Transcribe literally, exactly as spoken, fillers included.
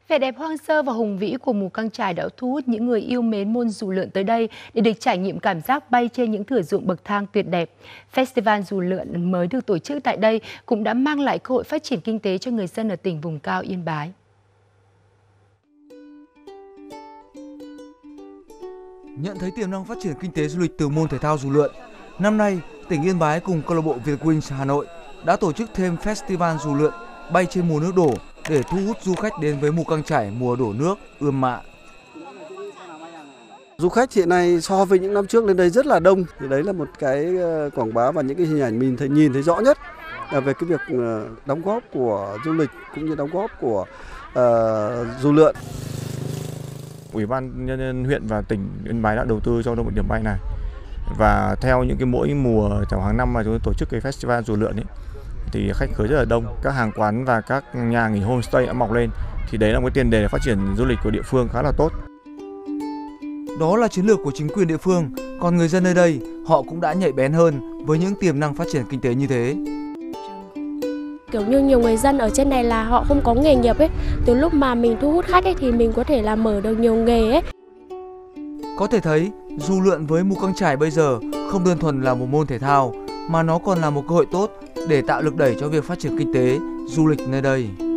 Vẻ đẹp hoang sơ và hùng vĩ của Mù Căng Chải đã thu hút những người yêu mến môn dù lượn tới đây để được trải nghiệm cảm giác bay trên những thửa ruộng bậc thang tuyệt đẹp. Festival dù lượn mới được tổ chức tại đây cũng đã mang lại cơ hội phát triển kinh tế cho người dân ở tỉnh vùng cao Yên Bái. Nhận thấy tiềm năng phát triển kinh tế du lịch từ môn thể thao dù lượn, năm nay tỉnh Yên Bái cùng câu lạc bộ Vietwings Hà Nội đã tổ chức thêm Festival dù lượn bay trên mùa nước đổ để thu hút du khách đến với Mù Căng Chải mùa đổ nước ươm mạ. Du khách hiện nay so với những năm trước lên đây rất là đông, thì đấy là một cái quảng bá và những cái hình ảnh mình thấy nhìn thấy rõ nhất về cái việc đóng góp của du lịch cũng như đóng góp của uh, dù lượn. Ủy ban nhân dân huyện và tỉnh Yên Bái đã đầu tư cho một điểm bay này, và theo những cái mỗi mùa trong hàng năm mà chúng tôi tổ chức cái festival dù lượn ấy, thì khách khứa rất là đông, các hàng quán và các nhà nghỉ homestay đã mọc lên, thì đấy là một cái tiền đề để phát triển du lịch của địa phương khá là tốt. Đó là chiến lược của chính quyền địa phương, còn người dân nơi đây họ cũng đã nhạy bén hơn với những tiềm năng phát triển kinh tế như thế. Kiểu như nhiều người dân ở trên này là họ không có nghề nghiệp ấy, từ lúc mà mình thu hút khách ấy thì mình có thể là mở được nhiều nghề ấy. Có thể thấy dù lượn với Mù Căng Chải bây giờ không đơn thuần là một môn thể thao mà nó còn là một cơ hội tốt để tạo lực đẩy cho việc phát triển kinh tế, du lịch nơi đây.